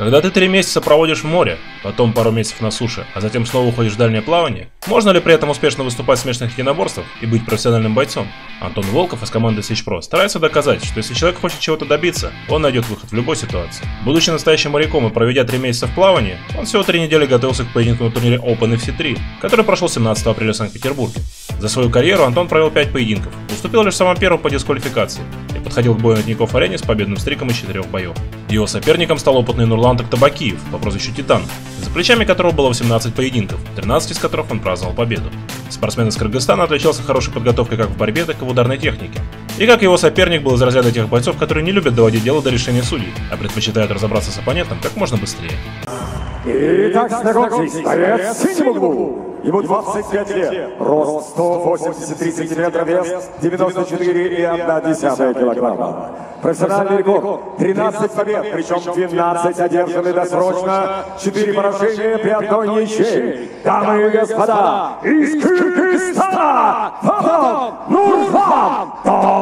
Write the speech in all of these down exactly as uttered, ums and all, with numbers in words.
Когда ты три месяца проводишь в море, потом пару месяцев на суше, а затем снова уходишь в дальнее плавание, можно ли при этом успешно выступать в смешанных единоборствах и быть профессиональным бойцом? Антон Волков из команды Сич Про старается доказать, что если человек хочет чего-то добиться, он найдет выход в любой ситуации. Будучи настоящим моряком и проведя три месяца в плавании, он всего три недели готовился к поединку на турнире Open эф си три, который прошел семнадцатого апреля в Санкт-Петербурге. За свою карьеру Антон провел пять поединков, уступил лишь в самом первом по дисквалификации и подходил к бою на Тинькофф-арене с победным стриком из четырех боев. Его соперником стал опытный Нурлан Токтабакиев по прозвищу Титан, за плечами которого было восемнадцать поединков, тринадцать из которых он праздновал победу. Спортсмен из Кыргызстана отличался хорошей подготовкой как в борьбе, так и в ударной технике. И как его соперник был из разряда тех бойцов, которые не любят доводить дело до решения судей, а предпочитают разобраться с оппонентом как можно быстрее. Итак, знакомьтесь, боец в синем углу. Ему двадцать пять лет, рост сто восемьдесят три сантиметра, вес девяносто четыре и одна десятая килограмма. Профессиональный рекорд тринадцать побед, причем двенадцать одержаны досрочно, четыре поражения при одной ничьей. Дамы и господа, из Кыргызстана, Ватан Нурлан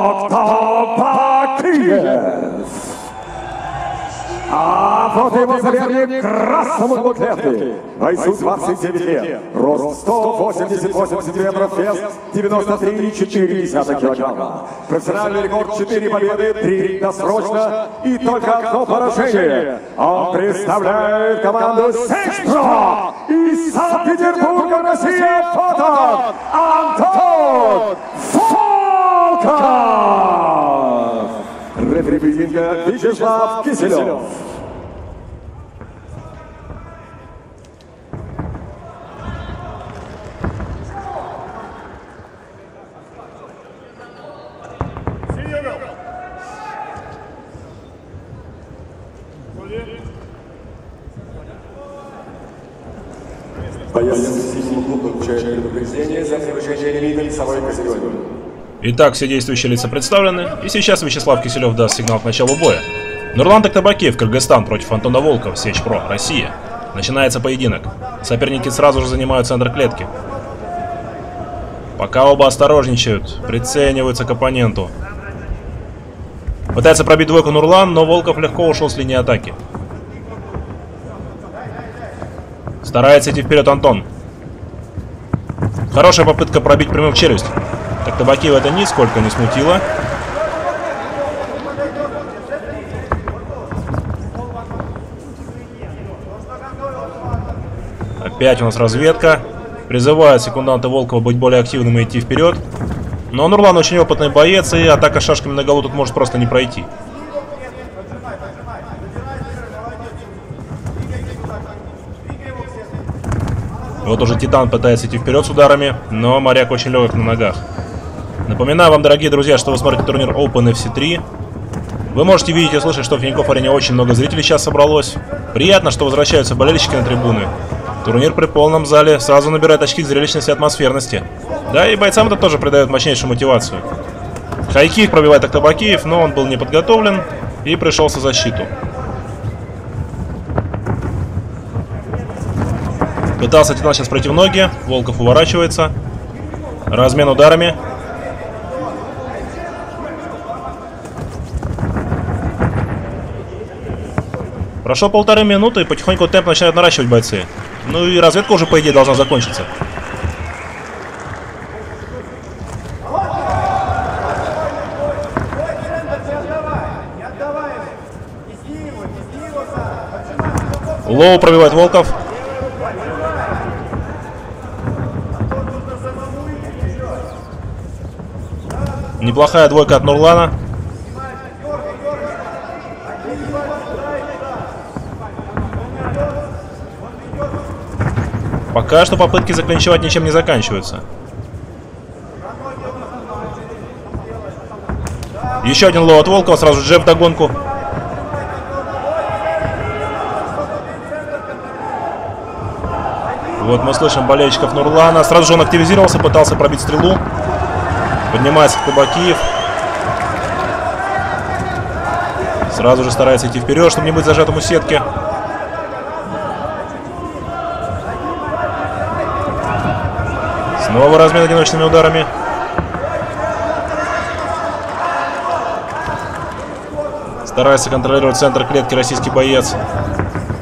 Токтабакиев. А вот его соперник красному углу клетки. Бойцу двадцать девять лет, рост сто восемьдесят восемь сантиметров, вес девяносто три и четыре десятых килограмма. Профессиональный рекорд четыре победы, три досрочно и только одно поражение. Он представляет команду Сич Про из Санкт-Петербурга, Россия, фото Антон Волков. Рефери поединка Вячеслав Киселев. Боец синего клуба получает предупреждение за превышение лимита весовой категории. Итак, все действующие лица представлены, и сейчас Вячеслав Киселев даст сигнал к началу боя. Нурлан Токтабакиев, Кыргызстан, против Антона Волкова, Сич Про, Россия. Начинается поединок. Соперники сразу же занимают центр клетки. Пока оба осторожничают, прицениваются к оппоненту. Пытается пробить двойку Нурлан, но Волков легко ушел с линии атаки. Старается идти вперед Антон. Хорошая попытка пробить прямым в челюсть. Токтабакиева это нисколько не смутило. Опять у нас разведка. Призывает секунданта Волкова быть более активным и идти вперед. Но Нурлан очень опытный боец, и атака шашками на голову тут может просто не пройти. Вот уже Титан пытается идти вперед с ударами, но моряк очень легок на ногах. Напоминаю вам, дорогие друзья, что вы смотрите турнир Open эф си три. Вы можете видеть и слышать, что в Тинькофф-арене очень много зрителей сейчас собралось. Приятно, что возвращаются болельщики на трибуны. Турнир при полном зале сразу набирает очки к зрелищности и атмосферности. Да, и бойцам это тоже придает мощнейшую мотивацию. Хайкик пробивает Токтабакиев, но он был не подготовлен и пришел со защиту. Пытался Титан сейчас пройти в ноги, Волков уворачивается. Размен ударами. Прошло полторы минуты, и потихоньку темп начинают наращивать бойцы. Ну и разведка уже, по идее, должна закончиться. Лоу пробивает Волков. Неплохая двойка от Нурлана. Пока что попытки заклинчевать ничем не заканчиваются. Еще один лоу от Волкова, сразу джеб вдогонку. Вот мы слышим болельщиков Нурлана. Сразу же он активизировался, пытался пробить стрелу. Поднимается Токтабакиев. Сразу же старается идти вперед, чтобы не быть зажатым у сетки. Снова размен одиночными ударами. Старается контролировать центр клетки российский боец.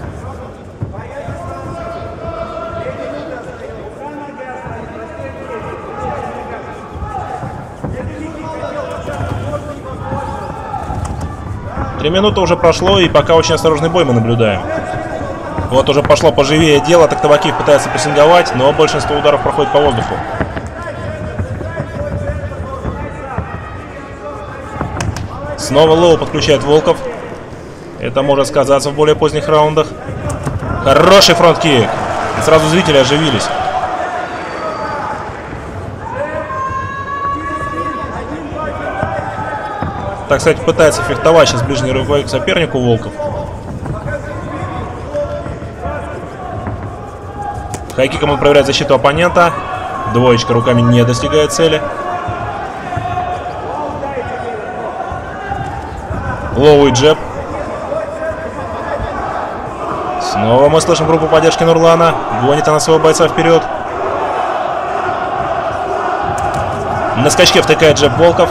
Три минуты уже прошло, и пока очень осторожный бой мы наблюдаем. Вот уже пошло поживее дело, Токтабакиев пытается прессинговать, но большинство ударов проходит по воздуху. Снова Лоу подключает Волков. Это может сказаться в более поздних раундах. Хороший фронт-кик. И сразу зрители оживились. Так сказать, пытается фехтовать сейчас ближний рукой к сопернику Волков. Хайкиком он проверяет защиту оппонента. Двоечка руками не достигает цели. Лоу и джеб. Снова мы слышим группу поддержки Нурлана. Гонит она своего бойца вперед. На скачке втыкает джеб Волков.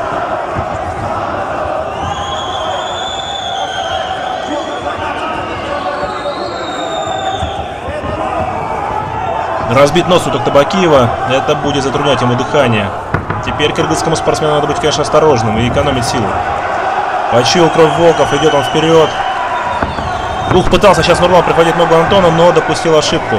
Разбит нос у Токтабакиева. Это будет затруднять ему дыхание. Теперь кыргызскому спортсмену надо быть, конечно, осторожным и экономить силы. Почуял кровь Волков, идет он вперед. Ух, пытался сейчас Нурлан приходить ногу Антона, но допустил ошибку.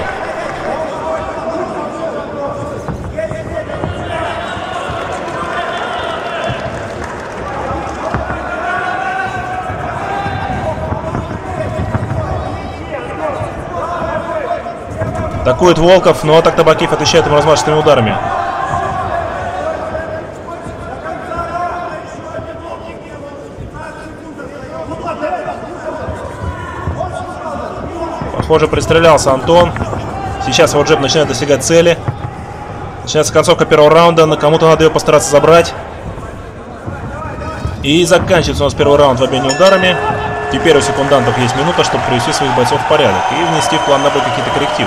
Атакует Волков, но Токтабакиев отвечает ему размашистыми ударами. Похоже, пристрелялся Антон. Сейчас его джеб начинает достигать цели. Начинается концовка первого раунда, но кому-то надо ее постараться забрать. И заканчивается у нас первый раунд в обмене ударами. Теперь у секундантов есть минута, чтобы привести своих бойцов в порядок и внести в план на бой какие-то коррективы.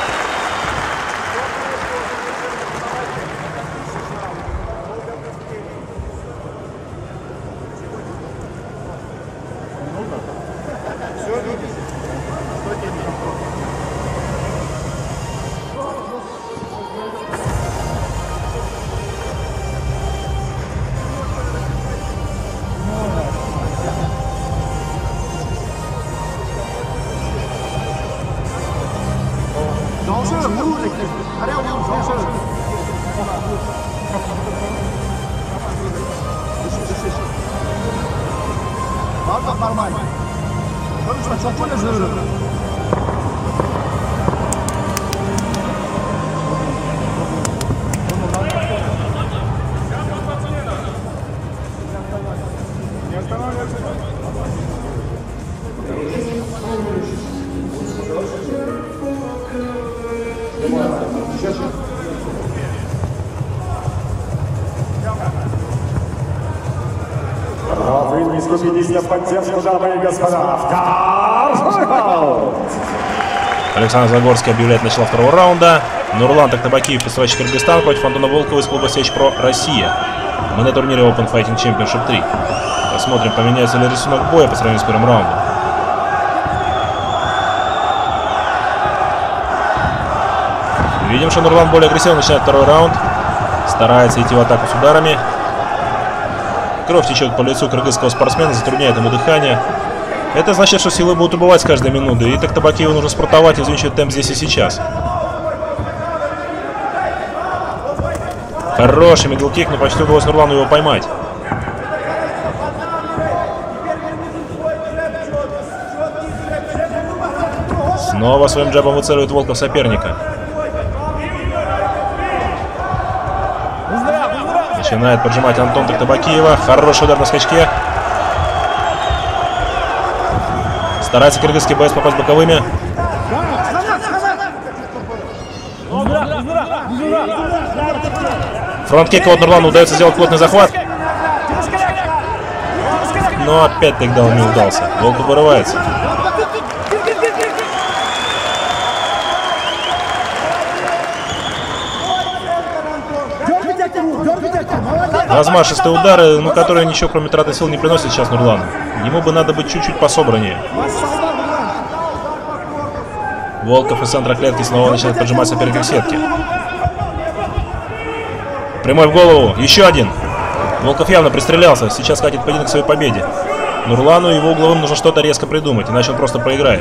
Нормально. Вы не скупитесь на поддержку, дамы и господа. Александр Загорский объявляет начало второго раунда. Нурлан Токтабакиев, представляющий Кыргызстан, против Антона Волкова из клуба Сечпро Россия. Мы на турнире Open Fighting Championship три. Посмотрим, поменяется ли рисунок боя по сравнению с первым раундом. Видим, что Нурлан более агрессивно начинает второй раунд. Старается идти в атаку с ударами. Кровь течет по лицу кыргызского спортсмена, затрудняет ему дыхание. Это значит, что силы будут убывать с каждой минуты, и Токтабакиеву нужно спортовать и взвинчивать темп здесь и сейчас. Хороший мидлкик, но почти удалось Нурлану его поймать. Снова своим джабом выцеливает Волков соперника. Начинает поджимать Антон Токтабакиева. Хороший удар на скачке. Старается кыргызский боец попасть боковыми. Фронт-кик от Нурлана удается сделать плотный захват. Но опять тогда он не удался. Волков вырывается. Размашистые удары, ну, которые ничего кроме траты сил не приносят сейчас Нурлану. Ему бы надо быть чуть-чуть пособраннее. Волков из центра клетки снова начинает поджимать соперника к сетке. Прямой в голову. Еще один. Волков явно пристрелялся. Сейчас катит поединок к своей победе. Нурлану и его угловым нужно что-то резко придумать, иначе он просто проиграет.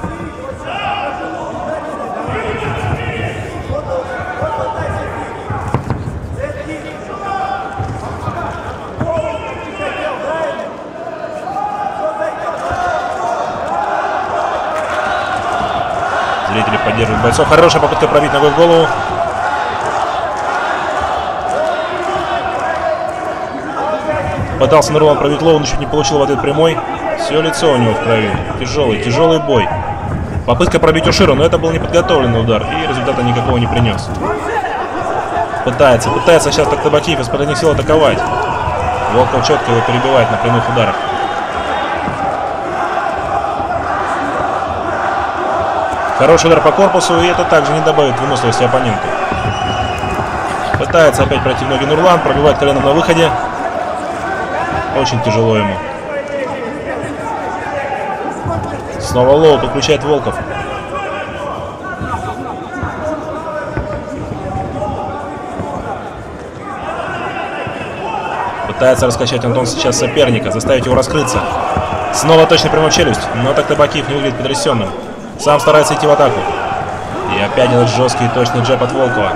Зрители поддерживают бойцов. Хорошая попытка пробить ногой в голову. Пытался Нурлан пробить лоу, но чуть не получил в ответ прямой. Все лицо у него в крови. Тяжелый, тяжелый бой. Попытка пробить Ушира, но это был неподготовленный удар, и результата никакого не принес. Пытается, пытается сейчас Токтабакиев из последних сил атаковать. Волков четко его перебивает на прямых ударах. Хороший удар по корпусу, и это также не добавит выносливости оппоненту. Пытается опять пройти в ноги Нурлан, пробивает коленом на выходе. Очень тяжело ему. Снова лоу, подключает Волков. Пытается раскачать Антон сейчас соперника, заставить его раскрыться. Снова точно прямой в челюсть, но Токтабакиев не выглядит потрясенным. Сам старается идти в атаку. И опять этот жесткий и точный джеб от Волкова.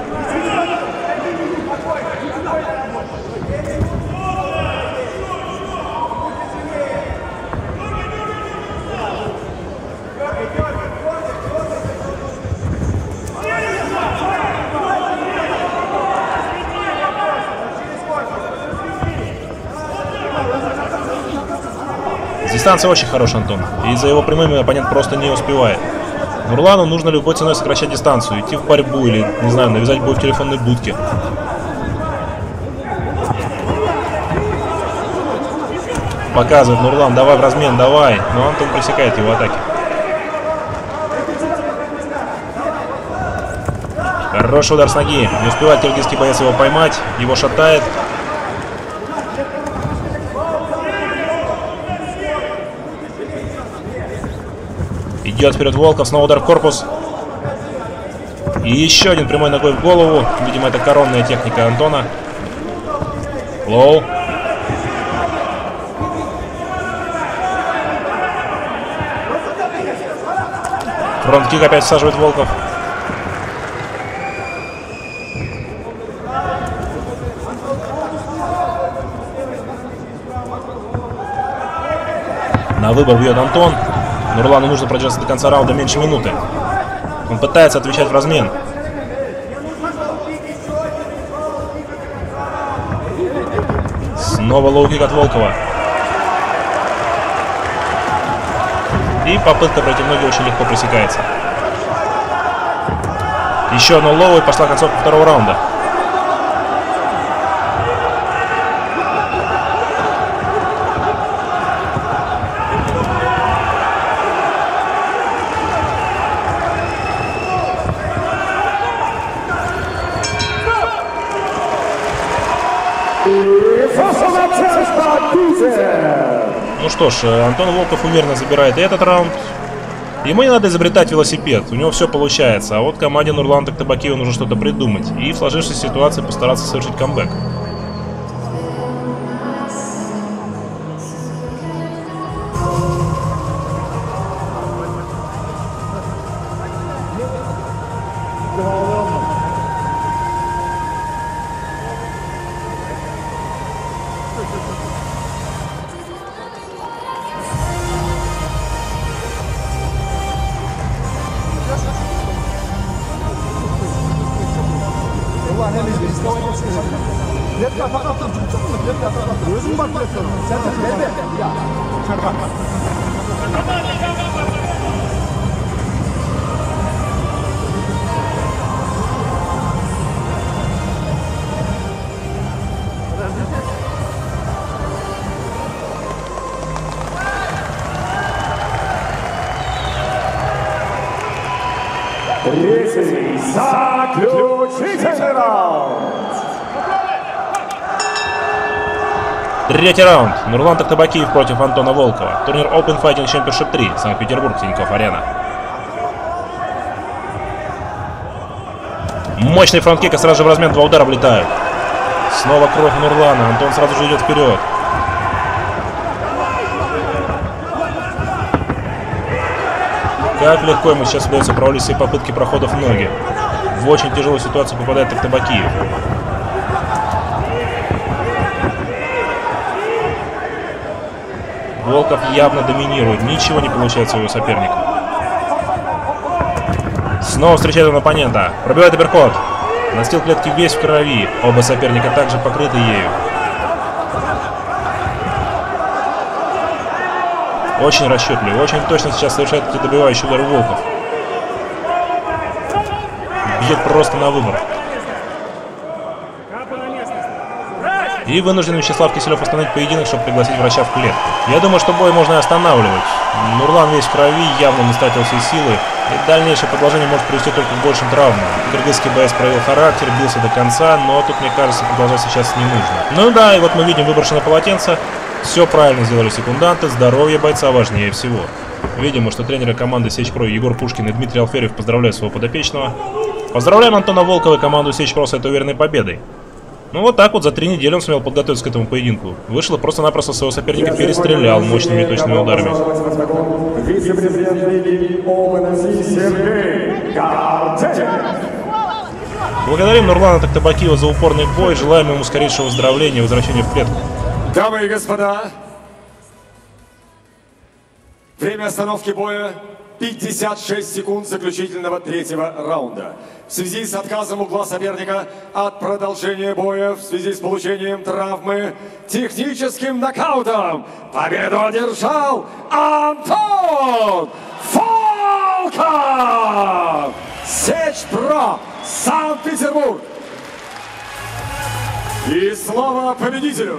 Дистанция очень хорошая, Антон. И за его прямыми оппонент просто не успевает. Нурлану нужно любой ценой сокращать дистанцию, идти в борьбу или, не знаю, навязать бой в телефонной будке. Показывает Нурлан, давай в размен, давай. Но Антон пресекает его атаки. Хороший удар с ноги. Не успевает киргизский боец его поймать. Его шатает. Идет вперед Волков, снова удар в корпус. И еще один прямой ногой в голову. Видимо, это коронная техника Антона. Лоу. Фронт-кик опять всаживает Волков. На выбор бьет Антон. Нурлану нужно продержаться до конца раунда меньше минуты. Он пытается отвечать в размен. Снова лоу-кик от Волкова. И попытка пройти в ноги очень легко пресекается. Еще одно лоу, и пошла концовка второго раунда. Ну что ж, Антон Волков уверенно забирает и этот раунд. Ему не надо изобретать велосипед, у него все получается. А вот команде Нурлана Токтабакиева нужно что-то придумать и в сложившейся ситуации постараться совершить камбэк. Третий заключительный раунд. Третий раунд. Нурлан Токтабакиев против Антона Волкова. Турнир Open Fighting Championship три. Санкт-Петербург, Тинькофф-Арена. Мощный фронт-кик, и сразу же в размен два удара влетают. Снова кровь Нурлана. Антон сразу же идет вперед. Как легко ему сейчас удается провалить все попытки проходов в ноги. В очень тяжелую ситуацию попадает Тактабакиев. Волков явно доминирует, ничего не получается у его соперника. Снова встречает он оппонента, пробивает апперкот. Настил клетки весь в крови, оба соперника также покрыты ею. Очень расчетливый, очень точно сейчас совершает эти добивающие удары Волков. Бьет просто на выбор. И вынужден Вячеслав Киселев остановить поединок, чтобы пригласить врача в клетку. Я думаю, что бой можно останавливать. Нурлан весь в крови, явно не стратил все силы. И дальнейшее продолжение может привести только к большим травмам. Кыргызский боец проявил характер, бился до конца, но тут, мне кажется, продолжать сейчас не нужно. Ну да, и вот мы видим выброшенное полотенце. Все правильно сделали секунданты, здоровье бойца важнее всего. Видимо, что тренеры команды Сечь-Про Егор Пушкин и Дмитрий Алферьев поздравляют своего подопечного. Поздравляем Антона Волкова и команду Сечь-Про с этой уверенной победой. Ну вот так вот, за три недели он сумел подготовиться к этому поединку. Вышел и просто-напросто своего соперника перестрелял мощными и точными ударами. Благодарим Нурлана Тактабакиева за упорный бой, желаем ему скорейшего выздоровления и возвращения в клетку. Дамы и господа, время остановки боя пятьдесят шесть секунд заключительного третьего раунда. В связи с отказом угла соперника от продолжения боя, в связи с получением травмы, техническим нокаутом победу одержал Антон Волков! Сечь-Про, Санкт-Петербург! И слово победителю!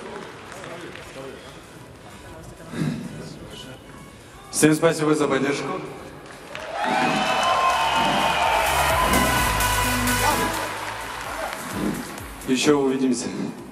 Всем спасибо за поддержку. Еще увидимся.